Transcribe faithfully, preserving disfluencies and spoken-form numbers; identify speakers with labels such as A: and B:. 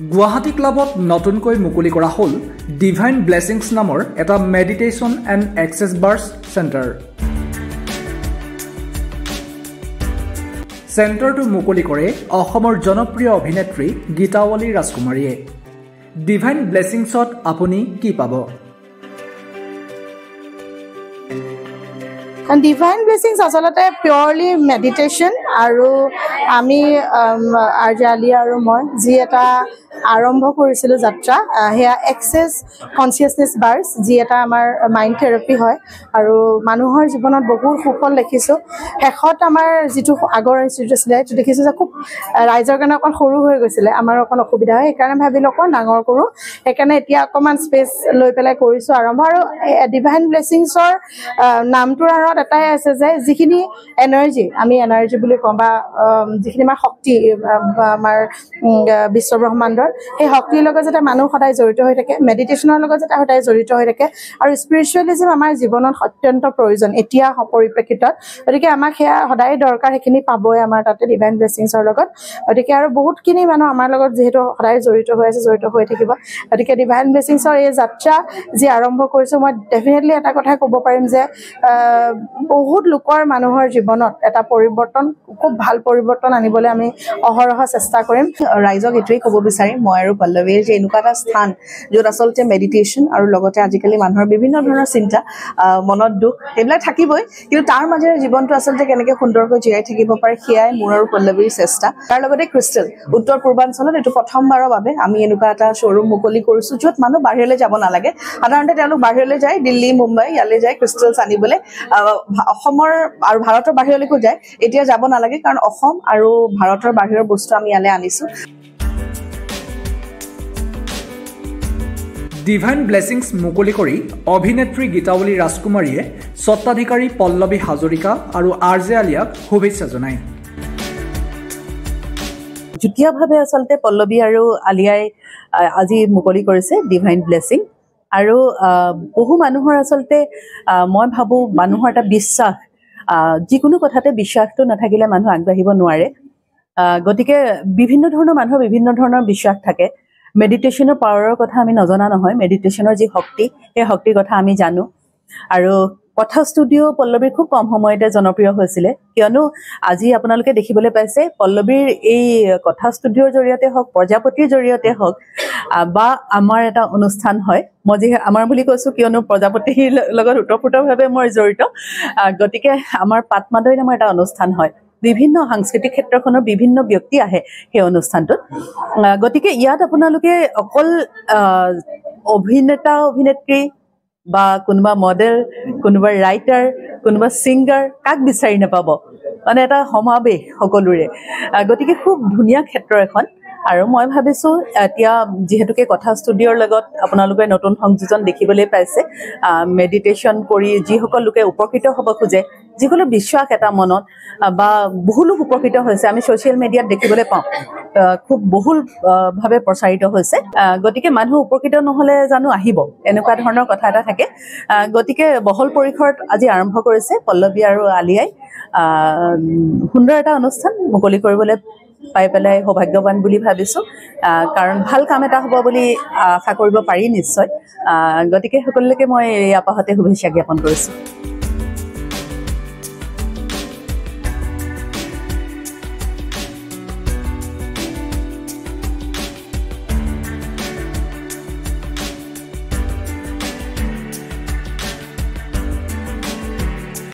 A: গুৱাহাটী ক্লাবত নতুনকৈ মুকলি কৰা হ'ল ডিভাইন ব্লেছিংছ নামৰ এটা meditation and access bars centre. চেণ্টাৰটো মুকলি কৰে অসমৰ জনপ্ৰিয় অভিনেত্ৰী গীতাৱলী ৰাজকুমাৰীয়ে। ডিভাইন ব্লেছিংছত আপুনি কি পাব?
B: ডিভাইন ব্লেছিংছ আচলতে পিয়ৰলি মেডিটেশ্যন আৰু আমি আৰ্জে আলিয়া আৰু মই যি এটা আৰম্ভ কৰিছিলোঁ যাত্ৰা, সেয়া এক্সেছ কনচিয়াছনেছ বাৰ্ছ, যি এটা আমাৰ মাইণ্ড থেৰাপি হয় আৰু মানুহৰ জীৱনত বহুত সুফল দেখিছোঁ। শেষত আমাৰ যিটো আগৰ ইনষ্টিটিউট আছিলে সেইটো দেখিছোঁ যে খুব ৰাইজৰ কাৰণে অকণ সৰু হৈ গৈছিলে, আমাৰ অকণ অসুবিধা হয়, সেইকাৰণে ভাবিলোঁ অকণ ডাঙৰ কৰোঁ। সেইকাৰণে এতিয়া অকণমান স্পেচ লৈ পেলাই কৰিছোঁ আৰম্ভ। আৰু ডিভাইন ব্লেছিংছৰ নামটোৰ আঁৰত এটাই আছে যে যিখিনি এনাৰ্জি, আমি এনাৰ্জি বুলি কওঁ, বা যিখিনি আমাৰ শক্তি আমাৰ বিশ্বব্ৰহ্মাণ্ডৰ, সেই শক্তিৰ লগত যাতে মানুহ সদায় জড়িত হৈ থাকে, মেডিটেশ্যনৰ লগত যাতে সদায় জড়িত হৈ থাকে, আৰু স্পিৰিচুৱেলিজিম আমাৰ জীৱনত অত্যন্ত প্ৰয়োজন এতিয়া পৰিপ্ৰেক্ষিতত। গতিকে আমাক সেয়া সদায় দৰকাৰ, সেইখিনি পাবই আমাৰ তাতে ডিভাইন ব্লেছিংছৰ লগত। গতিকে আৰু বহুতখিনি মানুহ আমাৰ লগত যিহেতু সদায় জড়িত হৈ আছে, জড়িত হৈ থাকিব। গতিকে ডিভাইন ব্লেছিংছৰ এই যাত্ৰা যি আৰম্ভ কৰিছোঁ, মই ডেফিনেটলি এটা কথাই ক'ব পাৰিম যে বহুত লোকৰ মানুহৰ জীৱনত এটা পৰিৱৰ্তন, খুব ভাল পৰিৱৰ্তন আনিবলৈ আমি অহৰহ চেষ্টা কৰিম।
C: ৰাইজক এইটোৱেই ক'ব বিচাৰিম মই আৰু পল্লৱীৰ যে এনেকুৱা এটা স্থান য'ত আচলতে মেডিটেশ্যন আৰু লগতে আজিকালি মানুহৰ বিভিন্ন ধৰণৰ চিন্তা, মনত দুখ এইবিলাক থাকিবই, কিন্তু তাৰ মাজেৰে জীৱনটো আচলতে কেনেকৈ সুন্দৰকৈ জীয়াই থাকিব পাৰে সেয়াই মোৰ আৰু পল্লৱীৰ চেষ্টা। তাৰ লগতে ক্ৰিষ্টেল উত্তৰ পূৰ্বাঞ্চলত এইটো প্ৰথমবাৰৰ বাবে আমি এনেকুৱা এটা শ্ব'ৰুম মুকলি কৰিছোঁ য'ত মানুহ বাহিৰলৈ যাব নালাগে। সাধাৰণতে তেওঁলোক বাহিৰলৈ যায়, দিল্লী মুম্বাই ইয়ালৈ যায় ক্ৰিষ্টেলছ আনিবলৈ, অসমৰ আৰু ভাৰতৰ বাহিৰলৈকো যায়। এতিয়া যাব নালাগে, কাৰণ অসম আৰু ভাৰতৰ বাহিৰৰ বস্তু আমি ইয়ালৈ আনিছোঁ।
A: ডিভাইন ব্লেছিংছ মুকলি কৰি অভিনেত্ৰী গীতাৱলী ৰাজকুমাৰীয়ে স্বত্বাধিকাৰী পল্লৱী হাজৰিকা আৰু আৰ্জে আলিয়াক শুভেচ্ছা জনায়।
C: যুটীয়াভাৱে আচলতে পল্লৱী আৰু আলিয়াই আজি মুকলি কৰিছে ডিভাইন ব্লেছিং। আৰু বহু মানুহৰ আচলতে মই ভাবোঁ মানুহৰ এটা বিশ্বাস, যিকোনো কথাতে বিশ্বাসটো নাথাকিলে মানুহ আগবাঢ়িব নোৱাৰে। গতিকে বিভিন্ন ধৰণৰ মানুহৰ বিভিন্ন ধৰণৰ বিশ্বাস থাকে। মেডিটেশ্যনৰ পাৱাৰৰ কথা আমি নজনা নহয়, মেডিটেশ্যনৰ যি শক্তি সেই শক্তিৰ কথা আমি জানো। আৰু কথা ষ্টুডিঅ' পল্লৱীৰ খুব কম সময়তে জনপ্ৰিয় হৈছিলে, কিয়নো আজি আপোনালোকে দেখিবলৈ পাইছে পল্লৱীৰ এই কথা ষ্টুডিঅ'ৰ জৰিয়তে হওক, প্ৰজাপতিৰ জৰিয়তে হওক, বা আমাৰ এটা অনুষ্ঠান হয়, মই যি আমাৰ বুলি কৈছোঁ কিয়নো প্ৰজাপতিৰ লগত ওতঃপ্ৰোতভাৱে মই জড়িত। গতিকে আমাৰ পাত মাদৈ নামৰ এটা অনুষ্ঠান হয়, বিভিন্ন সাংস্কৃতিক ক্ষেত্ৰখনৰ বিভিন্ন ব্যক্তি আহে সেই অনুষ্ঠানটোত। গতিকে ইয়াত আপোনালোকে অকল অভিনেতা অভিনেত্ৰী বা কোনোবা মডেল, কোনোবা ৰাইটাৰ, কোনোবা ছিংগাৰ, কাক বিচাৰি নাপাব, মানে এটা সমাৱেশ সকলোৰে। গতিকে খুব ধুনীয়া ক্ষেত্ৰ এখন। আৰু মই ভাবিছোঁ এতিয়া যিহেতুকে কথা ষ্টুডিঅ'ৰ লগত আপোনালোকে নতুন সংযোজন দেখিবলৈ পাইছে, মেডিটেশ্যন কৰি যিসকল লোকে উপকৃত হ'ব খোজে, যিকোনো বিশ্বাস এটা মনত বা বহু লোক উপকৃত হৈছে, আমি ছ'চিয়েল মিডিয়াত দেখিবলৈ পাওঁ, খুব বহুলভাৱে প্ৰচাৰিত হৈছে। গতিকে মানুহ উপকৃত নহ'লে জানো আহিব, এনেকুৱা ধৰণৰ কথা এটা থাকে। গতিকে বহল পৰিসৰত আজি আৰম্ভ কৰিছে পল্লৱী আৰু আলিয়াই। সুন্দৰ এটা অনুষ্ঠান মুকলি কৰিবলৈ পাই পেলাই সৌভাগ্যৱান বুলি ভাবিছোঁ, কাৰণ ভাল কাম এটা হ'ব বুলি আশা কৰিব পাৰি নিশ্চয়। গতিকে সকলোকে মই এই আপাহতে শুভেচ্ছা জ্ঞাপন কৰিছোঁ।